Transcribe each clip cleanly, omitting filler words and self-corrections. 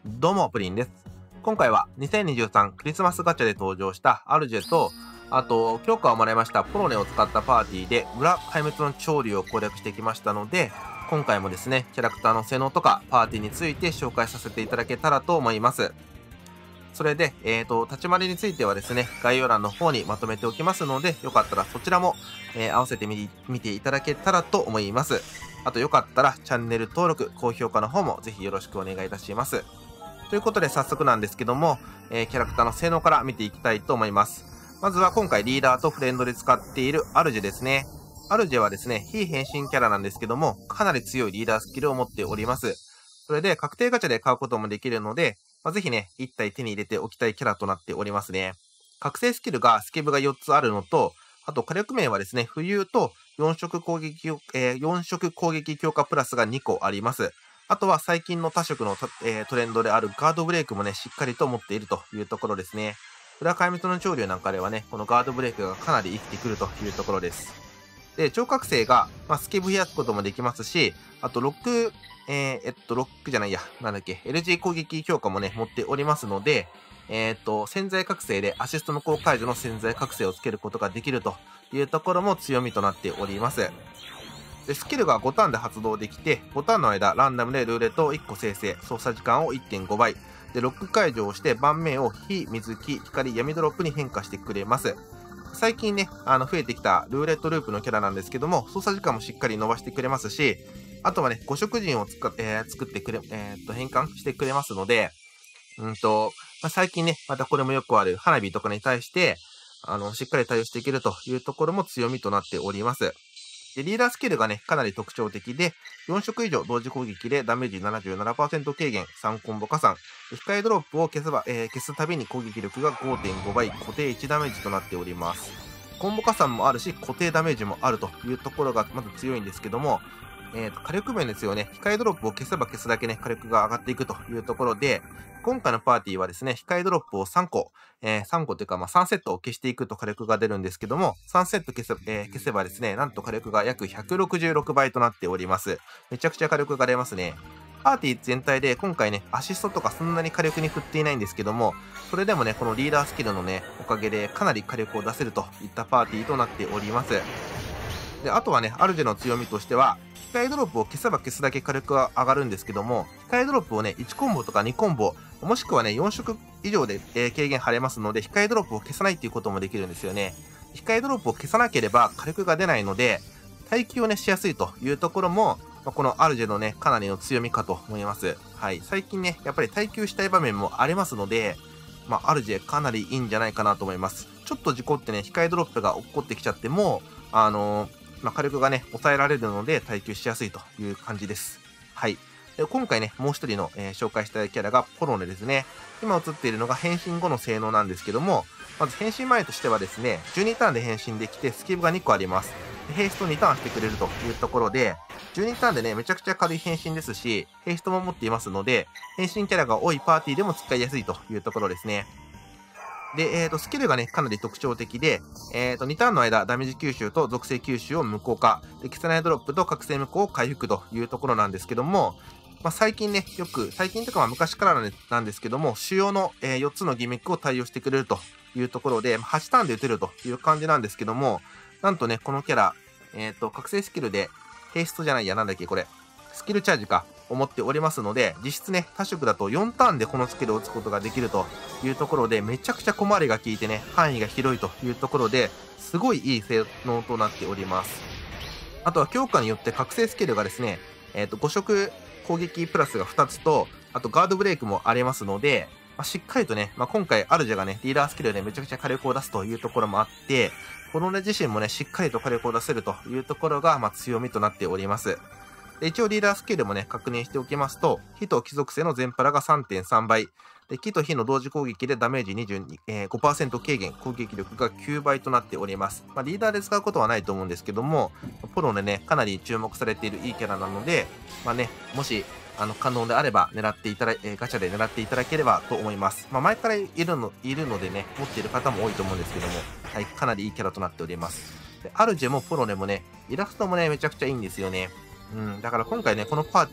どうも、プリンです。今回は2023クリスマスガチャで登場したアルジェと、あと、強化をもらいましたポロネを使ったパーティーで裏壊滅の潮流を攻略してきましたので、今回もですね、キャラクターの性能とかパーティーについて紹介させていただけたらと思います。それで、立ち回りについてはですね、概要欄の方にまとめておきますので、よかったらそちらも、合わせて見ていただけたらと思います。あとよかったらチャンネル登録、高評価の方もぜひよろしくお願いいたします。ということで早速なんですけども、キャラクターの性能から見ていきたいと思います。まずは今回リーダーとフレンドで使っているアルジェですね。アルジェはですね、非変身キャラなんですけども、かなり強いリーダースキルを持っております。それで確定ガチャで買うこともできるので、ぜひね、1体手に入れておきたいキャラとなっておりますね。覚醒スキルがスケブが4つあるのと、あと火力面はですね、浮遊と4色攻撃強化プラスが2個あります。あとは最近の多色のトレンドであるガードブレイクもね、しっかりと持っているというところですね。裏壊滅の潮流なんかではね、このガードブレイクがかなり生きてくるというところです。で、超覚醒が、スケブ増やすこともできますし、あとロック、ロックじゃないや、なんだっけ、LG 攻撃強化もね、持っておりますので、潜在覚醒でアシスト無効解除の潜在覚醒をつけることができるというところも強みとなっております。で、スキルが5ターンで発動できて、5ターンの間、ランダムでルーレットを1個生成、操作時間を 1.5 倍。で、ロック解除をして、盤面を火、水、木、光、闇ドロップに変化してくれます。最近ね、増えてきたルーレットループのキャラなんですけども、操作時間もしっかり伸ばしてくれますし、あとはね、5色陣を作ってくれ、変換してくれますので、最近ね、またこれもよくある花火とかに対して、しっかり対応していけるというところも強みとなっております。で、リーダースキルがね、かなり特徴的で、4色以上同時攻撃でダメージ 77% 軽減、3コンボ加算、控えドロップを消すたびに攻撃力が 5.5 倍、固定1ダメージとなっております。コンボ加算もあるし、固定ダメージもあるというところがまず強いんですけども、火力面ですよね。控えドロップを消せば消すだけね、火力が上がっていくというところで、今回のパーティーはですね、控えドロップを3個、3個というか、3セットを消していくと火力が出るんですけども、3セット消せばですね、なんと火力が約166倍となっております。めちゃくちゃ火力が出ますね。パーティー全体で今回ね、アシストとかそんなに火力に振っていないんですけども、それでもね、このリーダースキルのね、おかげでかなり火力を出せるといったパーティーとなっております。で、あとはね、アルジェの強みとしては、控えドロップを消せば消すだけ火力が上がるんですけども、控えドロップをね、1コンボとか2コンボ、もしくはね、4色以上で、軽減貼れますので、控えドロップを消さないっていうこともできるんですよね。控えドロップを消さなければ火力が出ないので、耐久をね、しやすいというところも、このアルジェのね、かなりの強みかと思います。はい。最近ね、やっぱり耐久したい場面もありますので、アルジェかなりいいんじゃないかなと思います。ちょっと事故ってね、控えドロップが起こってきちゃっても、火力がね、抑えられるので耐久しやすいという感じです。はい。で今回ね、もう一人の、紹介したいキャラがポロネですね。今映っているのが変身後の性能なんですけども、まず変身前としてはですね、12ターンで変身できて、スキルが2個あります。でヘイスト2ターンしてくれるというところで、12ターンでね、めちゃくちゃ軽い変身ですし、ヘイストも持っていますので、変身キャラが多いパーティーでも使いやすいというところですね。で、スキルがね、かなり特徴的で、2ターンの間、ダメージ吸収と属性吸収を無効化。で、消せないドロップと覚醒無効を回復というところなんですけども、最近ね、最近というか昔からなんですけども、主要の、4つのギミックを対応してくれるというところで、8ターンで打てるという感じなんですけども、なんとね、このキャラ、覚醒スキルで、ヘイストじゃないや、なんだっけ、これ。スキルチャージか、を持っておりますので、実質ね、他色だと4ターンでこのスキルを打つことができるというところで、めちゃくちゃ小回りが効いてね、範囲が広いというところで、すごいいい性能となっております。あとは強化によって覚醒スキルがですね、5色攻撃プラスが2つと、あとガードブレイクもありますので、しっかりとね、今回アルジェがね、リーダースキルでめちゃくちゃ火力を出すというところもあって、ポロネ自身もね、しっかりと火力を出せるというところが、強みとなっております。で一応リーダースキルもね、確認しておきますと、火と貴族性の全パラが 3.3 倍。で、木と火の同時攻撃でダメージ5% 軽減、攻撃力が9倍となっております。リーダーで使うことはないと思うんですけども、ポロでね、かなり注目されているいいキャラなので、もし、可能であればガチャで狙っていただければと思います。前からいるのでね、持っている方も多いと思うんですけども、はい、かなりいいキャラとなっております。で、アルジェもポロネもね、イラストもね、めちゃくちゃいいんですよね。だから今回ね、このパーティー、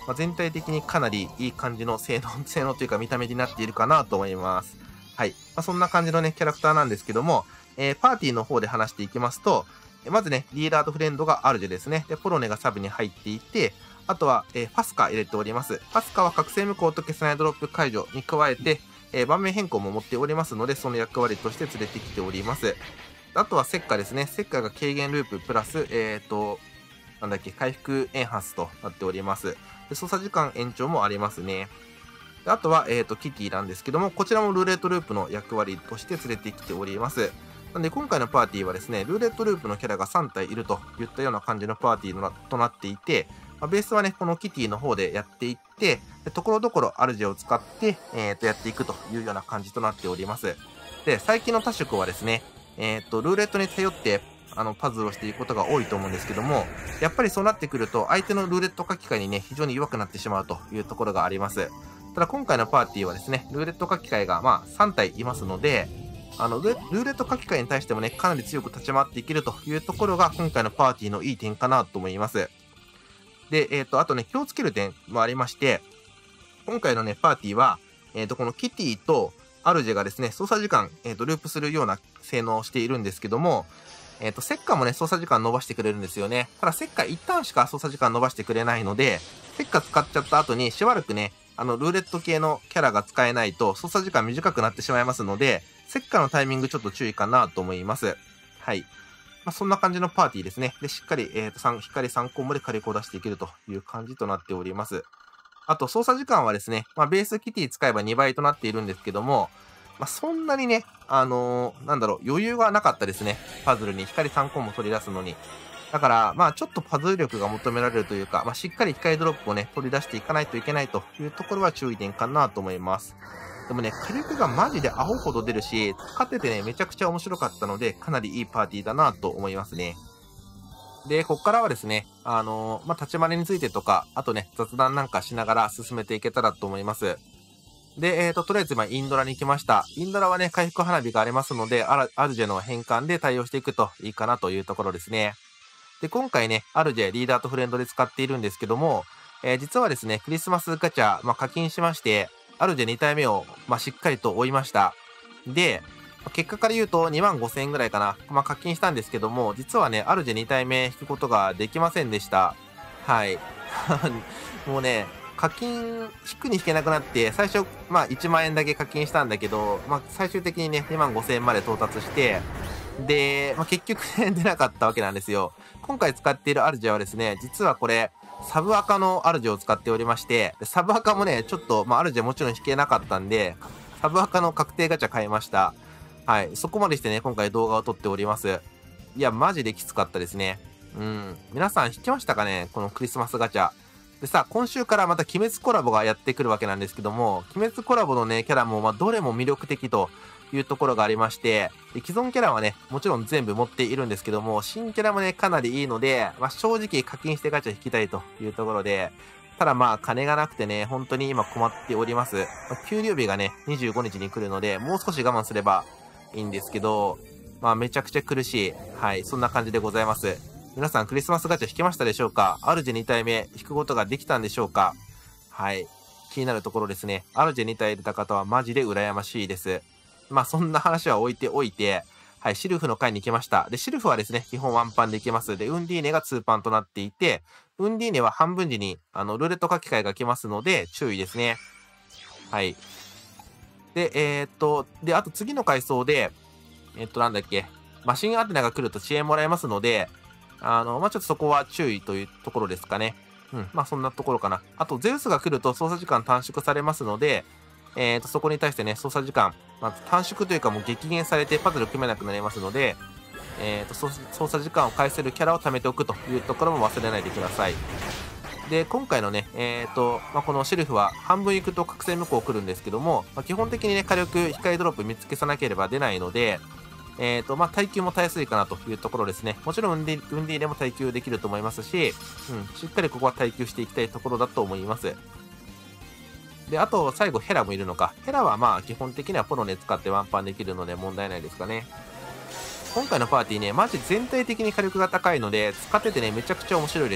まあ、全体的にかなりいい感じの性能というか見た目になっているかなと思います。はい。まあ、そんな感じのね、キャラクターなんですけども、パーティーの方で話していきますと、まずね、リーダーとフレンドがアルジェですね。で、ポロネがサブに入っていて、あとは、ファスカ入れております。ファスカは覚醒無効と消せないドロップ解除に加えて、盤面変更も持っておりますので、その役割として連れてきております。あとはセッカですね。セッカが軽減ループプラス、なんだっけ、回復エンハンスとなっております。で、操作時間延長もありますね。であとは、キティなんですけども、こちらもルーレットループの役割として連れてきております。なんで今回のパーティーはですね、ルーレットループのキャラが3体いるといったような感じのパーティーとなっていて、まあ、ベースはね、このキティの方でやっていって、ところどころアルジェを使って、やっていくというような感じとなっております。で、最近の多色はですね、ルーレットに頼って、パズルをしていくことが多いと思うんですけども、やっぱりそうなってくると、相手のルーレット書き換えにね、非常に弱くなってしまうというところがあります。ただ今回のパーティーはですね、ルーレット書き換えがまあ3体いますので、ルーレット書き換えに対してもね、かなり強く立ち回っていけるというところが今回のパーティーのいい点かなと思います。で、あとね、気をつける点もありまして、今回のね、パーティーは、このキティとアルジェがですね、操作時間、ループするような性能をしているんですけども、セッカもね、操作時間伸ばしてくれるんですよね。ただ、セッカ一旦しか操作時間伸ばしてくれないので、セッカ使っちゃった後にしばらくね、ルーレット系のキャラが使えないと操作時間短くなってしまいますので、セッカのタイミングちょっと注意かなと思います。はい。まあ、そんな感じのパーティーですね。で、しっかり、光3コンボで火力を出していけるという感じとなっております。あと、操作時間はですね、まあ、ベースキティ使えば2倍となっているんですけども、まあ、そんなにね、なんだろう、余裕がなかったですね。パズルに光3コンボ取り出すのに。だから、まあ、ちょっとパズル力が求められるというか、まあ、しっかり光ドロップをね、取り出していかないといけないというところは注意点かなと思います。でもね、火力がマジでアホほど出るし、使っててね、めちゃくちゃ面白かったので、かなりいいパーティーだなと思いますね。で、こっからはですね、まあ、立ち回りについてとか、あとね、雑談なんかしながら進めていけたらと思います。で、とりあえず今、インドラに来ました。インドラはね、回復花火がありますので、アルジェの変換で対応していくといいかなというところですね。で、今回ね、アルジェリーダーとフレンドで使っているんですけども、実はですね、クリスマスガチャ、まあ、課金しまして、アルジェ2体目を、まあ、しっかりと追いました。で、結果から言うと25,000円ぐらいかな。まあ、課金したんですけども、実はね、アルジェ2体目引くことができませんでした。はい。もうね、課金、引くに引けなくなって、最初、まあ、1万円だけ課金したんだけど、まあ、最終的にね、25,000円まで到達して、で、まあ、結局ね、出なかったわけなんですよ。今回使っているアルジェはですね、実はこれ、サブアカのアルジェを使っておりまして、サブアカもね、ちょっと、まあ、アルジェもちろん引けなかったんで、サブアカの確定ガチャ買いました。はい。そこまでしてね、今回動画を撮っております。いや、マジできつかったですね。うん。皆さん引きましたかね、このクリスマスガチャ。でさ、今週からまた鬼滅コラボがやってくるわけなんですけども、鬼滅コラボのね、キャラも、まあ、どれも魅力的というところがありまして、で既存キャラはね、もちろん全部持っているんですけども、新キャラもね、かなりいいので、まあ、正直課金してガチャ引きたいというところで、ただまあ、金がなくてね、本当に今困っております。まあ、給料日がね、25日に来るので、もう少し我慢すればいいんですけど、まあ、めちゃくちゃ苦しい。はい、そんな感じでございます。皆さんクリスマスガチャ引きましたでしょうか？アルジェ2体目引くことができたんでしょうか？はい。気になるところですね。アルジェ2体入れた方はマジで羨ましいです。まあそんな話は置いておいて、はい、シルフの回に来ました。で、シルフはですね、基本ワンパンできます。で、ウンディーネがツーパンとなっていて、ウンディーネは半分時に、ルーレット書き換えが来ますので、注意ですね。はい。で、で、あと次の階層で、なんだっけ、マシンアテナが来ると遅延もらえますので、まあ、ちょっとそこは注意というところですかね。うん。まあ、そんなところかな。あと、ゼウスが来ると操作時間短縮されますので、そこに対してね、操作時間、まあ、短縮というかもう激減されてパズル組めなくなりますので、操作時間を返せるキャラを貯めておくというところも忘れないでください。で、今回のね、まあ、このシルフは半分行くと覚醒無効来るんですけども、まあ、基本的にね、火力、光ドロップ見つけさなければ出ないので、まあ、耐久も耐えやすいかなというところですね。もちろん、ウンディーレも耐久できると思いますし、うん、しっかりここは耐久していきたいところだと思います。で、あと、最後、ヘラもいるのか。ヘラはまあ、基本的にはポロネ使ってワンパンできるので問題ないですかね。今回のパーティーね、マジ全体的に火力が高いので、使っててね、めちゃくちゃ面白いです。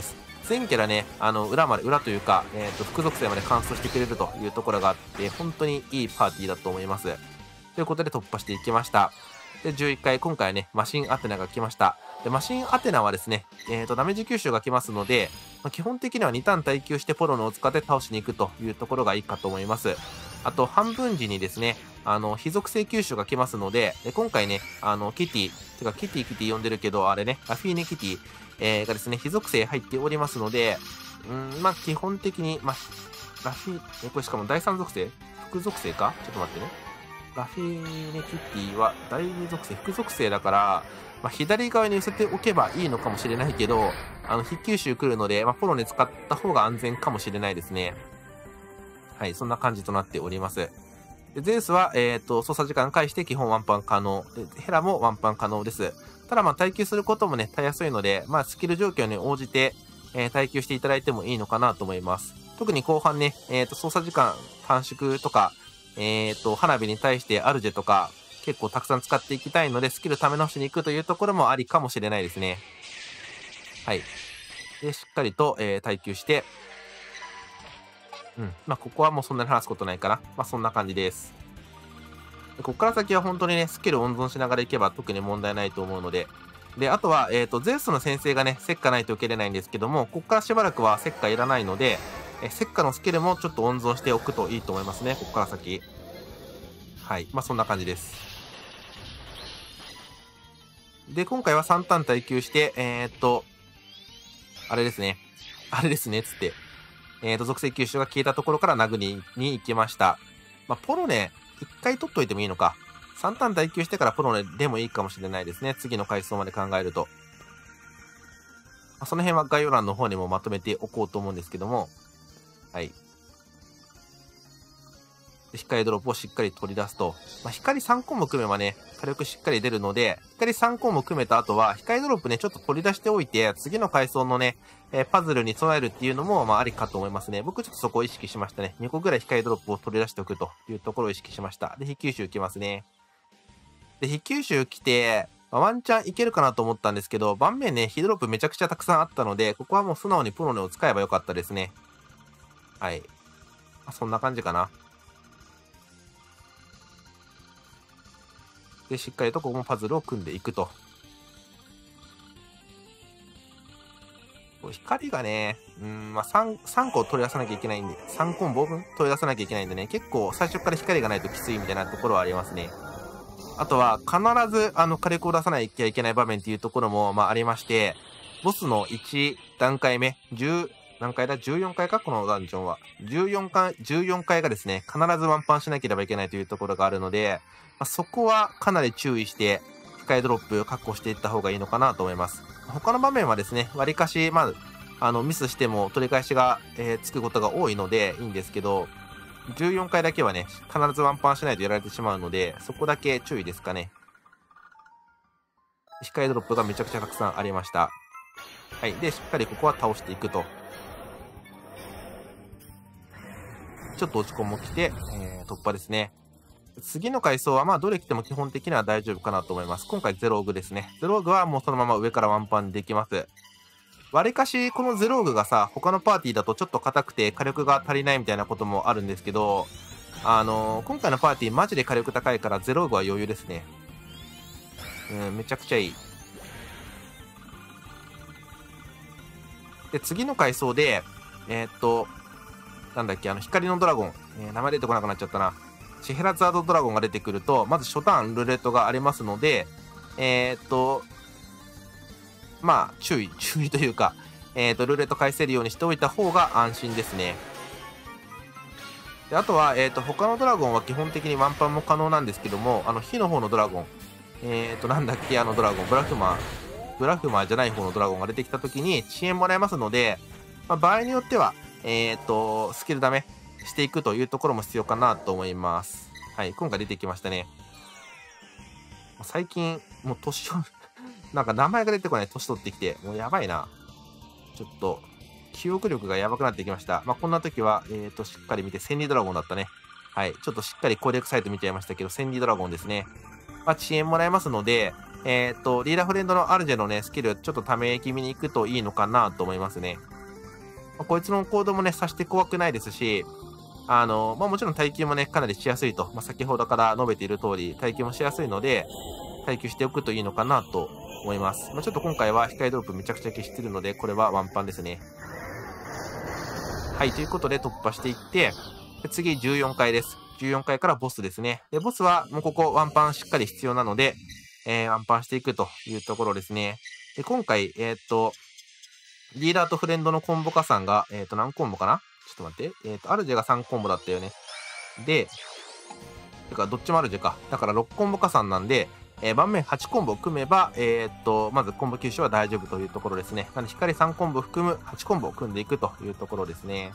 全キャラね、裏というか、副属性まで完走してくれるというところがあって、本当にいいパーティーだと思います。ということで突破していきました。で、11回、今回はね、マシンアテナが来ました。で、マシンアテナはですね、ダメージ吸収が来ますので、基本的には2ターン耐久してポロノを使って倒しに行くというところがいいかと思います。あと、半分時にですね、非属性吸収が来ますので、今回ね、キティ、てかキティ呼んでるけど、あれね、ラフィーネキティ、がですね、非属性入っておりますので、基本的に、ラフィー、これしかも第3属性副属性かちょっと待ってね。ラフィーネキティは第2属性、副属性だから、左側に寄せておけばいいのかもしれないけど、非吸収来るので、ポロネ使った方が安全かもしれないですね。はい、そんな感じとなっております。でゼウスは、操作時間返して基本ワンパン可能。でヘラもワンパン可能です。ただ耐久することもね、たやすいので、スキル状況に応じて、耐久していただいてもいいのかなと思います。特に後半ね、操作時間短縮とか、花火に対してアルジェとか、結構たくさん使っていきたいので、スキル試しに行くというところもありかもしれないですね。はい。で、しっかりと、耐久して、ここはもうそんなに話すことないから、そんな感じです。でここから先は本当にね、スキル温存しながらいけば特に問題ないと思うので。で、あとは、ゼウスの先生がね、石化ないと受けれないんですけども、ここからしばらくは石化いらないので、石化のスキルもちょっと温存しておくといいと思いますね、ここから先。はい。そんな感じです。で、今回は3ターン耐久して、あれですね、つって、属性吸収が消えたところから殴りに行きました。ポロネ、一回取っといてもいいのか。3ターン耐久してからポロネでもいいかもしれないですね。次の回数まで考えると。その辺は概要欄の方にもまとめておこうと思うんですけども。はい。光ドロップをしっかり取り出すと。光3コンも組めばね、火力しっかり出るので、光3コンも組めた後は、光ドロップね、ちょっと取り出しておいて、次の階層のね、パズルに備えるっていうのも、ありかと思いますね。僕ちょっとそこを意識しましたね。2個ぐらい光ドロップを取り出しておくというところを意識しました。で、非吸収来ますね。で、非吸収来て、ワンチャンいけるかなと思ったんですけど、盤面ね、非ドロップめちゃくちゃたくさんあったので、ここはもう素直にプロネを使えばよかったですね。はい。そんな感じかな。で、しっかりとここもパズルを組んでいくと。光がね、3個取り出さなきゃいけないんで、3コンボ分取り出さなきゃいけないんでね、結構最初から光がないときついみたいなところはありますね。あとは、必ず、火力を出さなきゃいけない場面っていうところも、ありまして、ボスの1段階目、何回だ ?14 回かこのダンジョンは。14回がですね、必ずワンパンしなければいけないというところがあるので、そこはかなり注意して、光ドロップを確保していった方がいいのかなと思います。他の場面はですね、割かし、ミスしても取り返しが、つくことが多いのでいいんですけど、14回だけはね、必ずワンパンしないとやられてしまうので、そこだけ注意ですかね。光ドロップがめちゃくちゃたくさんありました。はい。で、しっかりここは倒していくと。ちょっと落ち込も来て、突破ですね。次の階層はどれ来ても基本的には大丈夫かなと思います。今回ゼローグですね。ゼローグはもうそのまま上からワンパンできます。わりかしこのゼローグがさ、他のパーティーだとちょっと硬くて火力が足りないみたいなこともあるんですけど、今回のパーティーマジで火力高いからゼローグは余裕ですね。めちゃくちゃいい。で、次の階層で、なんだっけ、光のドラゴン。名前出てこなくなっちゃったな。シヘラザードドラゴンが出てくると、まず初ターンルーレットがありますので、注意というか、ルーレット返せるようにしておいた方が安心ですね。であとは、他のドラゴンは基本的にワンパンも可能なんですけども、火の方のドラゴン、なんだっけ、ドラゴン、ブラフマーじゃない方のドラゴンが出てきた時に遅延もらえますので、場合によっては、スキルダメしていくというところも必要かなと思います。はい、今回出てきましたね。最近、もうなんか名前が出てこない、年取ってきて、もうやばいな。ちょっと、記憶力がやばくなってきました。こんな時は、しっかり見て、千里ドラゴンだったね。はい、ちょっとしっかり攻略サイト見ちゃいましたけど、千里ドラゴンですね。遅延もらえますので、リーダーフレンドのアルジェのね、スキル、ちょっとため気味に行くといいのかなと思いますね。 こいつの行動もね、さして怖くないですし、もちろん耐久もね、かなりしやすいと。先ほどから述べている通り、耐久もしやすいので、耐久しておくといいのかなと思います。ちょっと今回は光ドロップめちゃくちゃ消してるので、これはワンパンですね。はい、ということで突破していって、で次14階です。14階からボスですね。で、ボスはもうここワンパンしっかり必要なので、ワンパンしていくというところですね。で、今回、リーダーとフレンドのコンボ加算が、何コンボかな？ちょっと待って。アルジェが3コンボだったよね。で、てか、どっちもアルジェか。だから6コンボ加算なんで、盤面8コンボを組めば、まずコンボ吸収は大丈夫というところですね。なので、光3コンボ含む8コンボを組んでいくというところですね。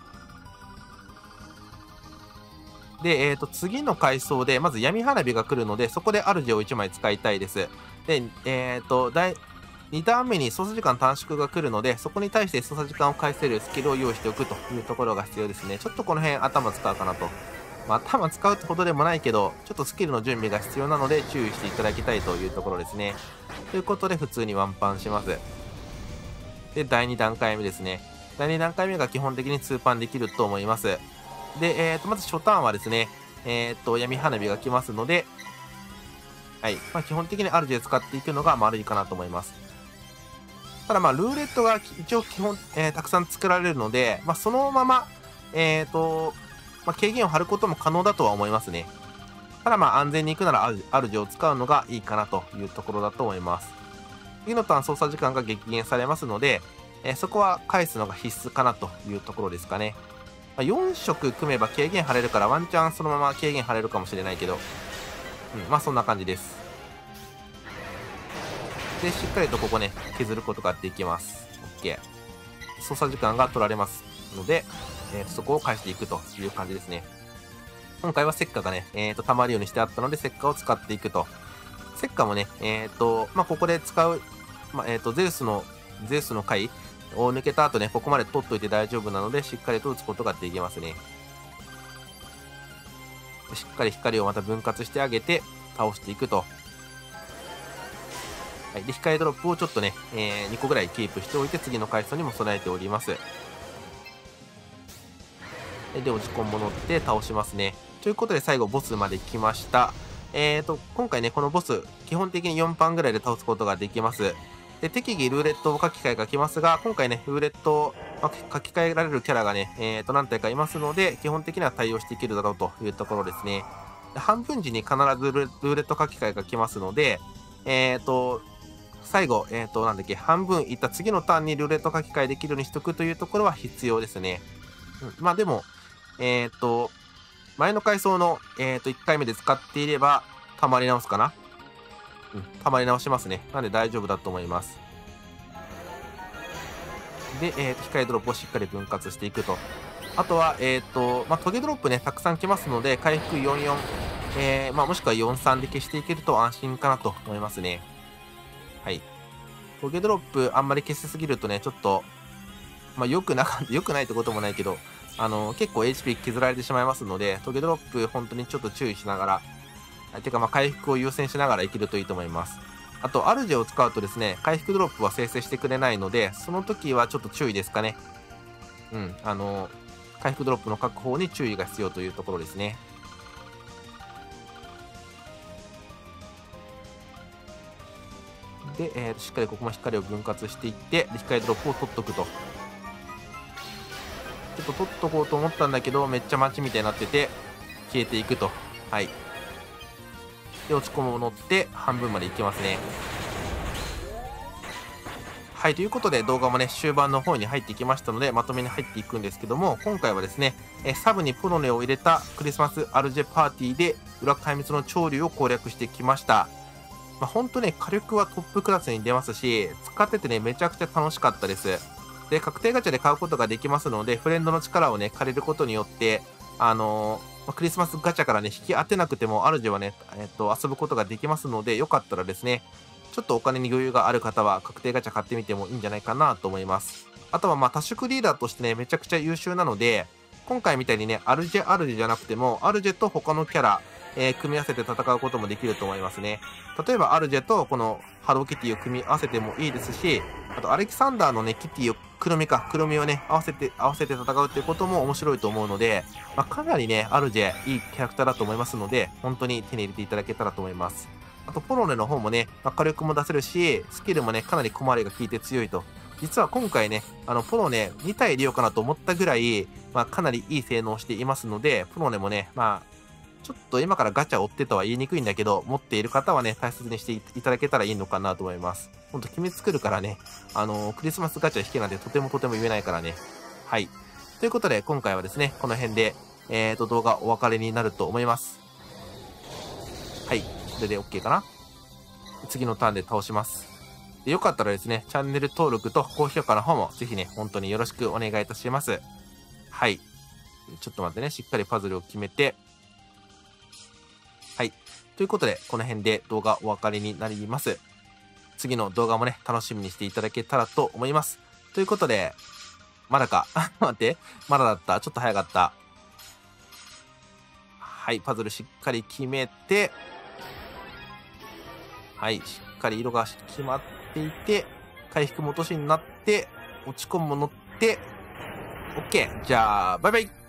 で、次の階層で、まず闇花火が来るので、そこでアルジェを1枚使いたいです。で、2ターン目に操作時間短縮が来るので、そこに対して操作時間を返せるスキルを用意しておくというところが必要ですね。ちょっとこの辺頭使うかなと。頭使うってほどでもないけど、ちょっとスキルの準備が必要なので注意していただきたいというところですね。ということで、普通にワンパンします。で、第2段階目ですね。第2段階目が基本的に2パンできると思います。で、まず初ターンはですね、闇花火が来ますので、はい。基本的にアルジェ使っていくのが悪いかなと思います。ただルーレットが一応基本、たくさん作られるので、そのまま、軽減を張ることも可能だとは思いますね。ただ安全に行くならアルジェを使うのがいいかなというところだと思います。次のターン操作時間が激減されますので、そこは返すのが必須かなというところですかね。4色組めば軽減張れるからワンチャンそのまま軽減張れるかもしれないけど、そんな感じです。で、しっかりとここね、削ることができます。OK。操作時間が取られますので、そこを返していくという感じですね。今回は石化がね、溜まるようにしてあったので、石化を使っていくと。石化もね、ここで使う、ゼウスの回を抜けた後ね、ここまで取っといて大丈夫なので、しっかりと打つことができますね。しっかり光をまた分割してあげて、倒していくと。はい。で、光ドロップをちょっとね、2個ぐらいキープしておいて、次の回数にも備えております。で、落ち込んも乗って倒しますね。ということで、最後、ボスまで来ました。今回ね、このボス、基本的に4パンぐらいで倒すことができます。で、適宜ルーレットを書き換えが来ますが、今回ね、ルーレットを書き換えられるキャラがね、何体かいますので、基本的には対応していけるだろうというところですね。で半分時に必ずルーレット書き換えが来ますので、最後、半分いった次のターンにルーレット書き換えできるようにしとくというところは必要ですね。でも、前の階層の、1回目で使っていれば、たまり直すかな？たまり直しますね。なんで大丈夫だと思います。で、光ドロップをしっかり分割していくと。あとは、トゲドロップね、たくさん来ますので、回復44、もしくは43で消していけると安心かなと思いますね。はい。トゲドロップあんまり消しすぎるとね、ちょっと、良くないってこともないけど、結構 HP 削られてしまいますので、トゲドロップ本当にちょっと注意しながら、てか回復を優先しながら生きるといいと思います。あと、アルジェを使うとですね、回復ドロップは生成してくれないので、その時はちょっと注意ですかね。回復ドロップの確保に注意が必要というところですね。で、しっかりここも光を分割していって、光ドロップを取っとくと。ちょっと取っとこうと思ったんだけど、めっちゃ待ちみたいになってて、消えていくと。はい。で、落ち込むを乗って半分までいけますね。はい、ということで動画もね、終盤の方に入ってきましたので、まとめに入っていくんですけども、今回はですね、サブにプロネを入れたクリスマスアルジェパーティーで、裏壊滅の潮流を攻略してきました。ほんとね、火力はトップクラスに出ますし、使っててね、めちゃくちゃ楽しかったです。で、確定ガチャで買うことができますので、フレンドの力をね、借りることによって、クリスマスガチャからね、引き当てなくても、アルジェはね、遊ぶことができますので、よかったらですね、ちょっとお金に余裕がある方は、確定ガチャ買ってみてもいいんじゃないかなと思います。あとは多色リーダーとしてね、めちゃくちゃ優秀なので、今回みたいにね、アルジェじゃなくても、アルジェと他のキャラ、組み合わせて戦うこともできると思いますね。例えば、アルジェとこのハローキティを組み合わせてもいいですし、 あと、アレキサンダーのね、キティを、黒みをね、合わせて戦うっていうことも面白いと思うので、まあ、かなりね、アルジェ、いいキャラクターだと思いますので、本当に手に入れていただけたらと思います。あと、ポロネの方もね、まあ、火力も出せるし、スキルもね、かなり小回りが効いて強いと。実は今回ね、ポロネ2体入れようかなと思ったぐらい、まあ、かなりいい性能をしていますので、ポロネもね、まあ、ちょっと今からガチャ追ってとは言いにくいんだけど、持っている方はね、大切にしていただけたらいいのかなと思います。ほんと、決め作るからね、クリスマスガチャ引けなんてとても言えないからね。はい。ということで、今回はですね、この辺で、動画お別れになると思います。はい。これで OK かな？次のターンで倒します。でよかったらですね、チャンネル登録と高評価の方もぜひね、本当によろしくお願いいたします。はい。ちょっと待ってね、しっかりパズルを決めて、はい。ということで、この辺で動画お別れになります。次の動画もね、楽しみにしていただけたらと思います。ということで、まだか。待って。まだだった。ちょっと早かった。はい。パズルしっかり決めて、はい。しっかり色が決まっていて、回復も落としになって、落ち込むも乗って、OK。じゃあ、バイバイ。